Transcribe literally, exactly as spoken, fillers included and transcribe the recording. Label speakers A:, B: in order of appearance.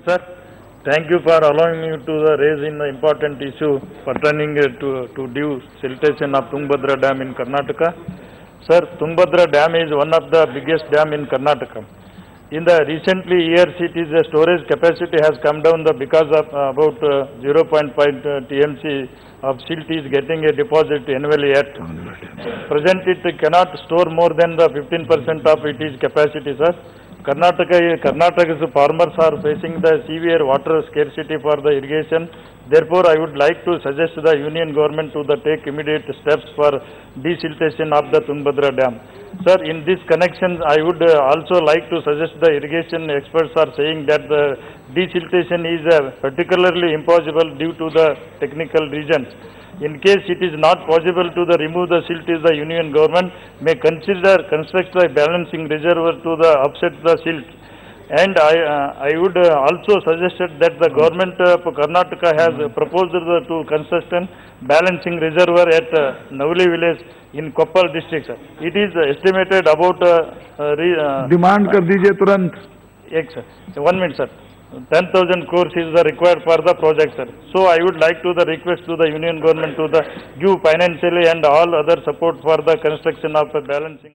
A: Sir, thank you for allowing me to uh, raise in the important issue pertaining uh, to, to due siltation of Tungabhadra Dam in Karnataka. Sir, Tungabhadra Dam is one of the biggest dam in Karnataka. In the recently years, it is the storage capacity has come down the because of uh, about uh, zero point five T M C of silt is getting a deposit annually at. Present it cannot store more than the fifteen percent of its capacity, sir. Karnataka, Karnataka's farmers are facing the severe water scarcity for the irrigation. Therefore, I would like to suggest the Union government to the take immediate steps for desiltation of the Tungabhadra Dam. Sir, in this connection, I would uh, also like to suggest the irrigation experts are saying that the desiltation is uh, particularly impossible due to the technical reasons. In case it is not possible to the remove the silt, is the Union government may consider construct a balancing reservoir to the upset the silt. And I, uh, I would uh, also suggested that the government of Karnataka has proposed the, to construct a balancing reservoir at uh, Navli village in Koppal district. Sir. It is estimated about uh, uh, re, uh,
B: demand कर दीजिए तुरंत.
A: Yes, sir. One minute, sir. ten thousand crores is the required for the project, sir. So I would like to the request to the Union government to the give financially and all other support for the construction of a balancing.